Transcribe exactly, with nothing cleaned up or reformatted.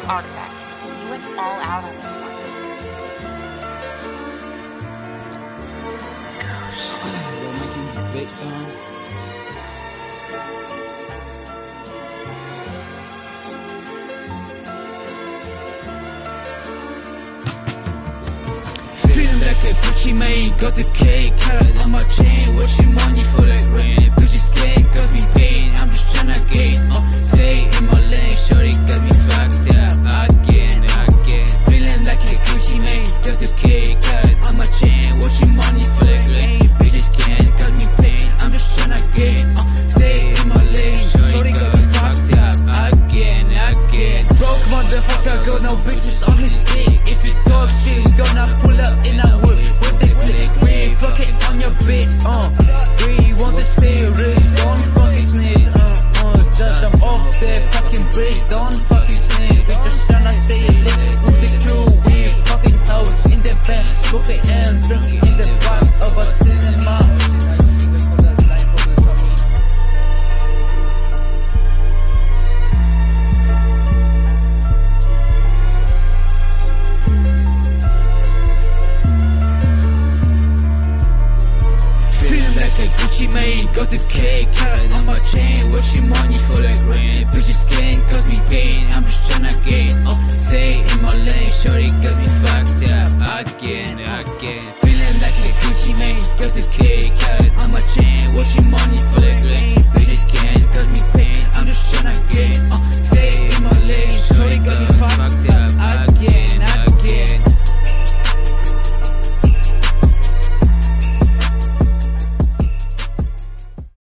artifacts. You went all out on this one. Yo, Mikey, this bitch down. Feeling like a Gucci man, got the cake, karat on my chain, watching money for that rain. Bitches can't cause me pain, I'm just tryna gain. Uh, stay in my lane, shorty got me fucked up again, again. Feeling like a Gucci man, got the cake, karat on my chain, watching money for that rain. Bitches can't cause me pain, I'm just tryna gain. Uh, stay in my lane, shorty got me fucked up again, again. Broke motherfucker, got no bitches on his dick. If you talk shit, gonna pull up in a whip with the click. We ain't fucking on your bitch, uh. We want to stay rich, don't fucking snitch, uh, uh. Just jump off that fucking bridge, don't fucking snitch. We just tryna stay lit with the crew. We fucking out in the back, smoking and drinking in the back of a cinema. Gucci mane, got the cake, karat on my chain, watching money for that rain. Bitches can't cause me pain, I'm just tryna gain. Oh, stay in my lane, shorty got me fucked up again.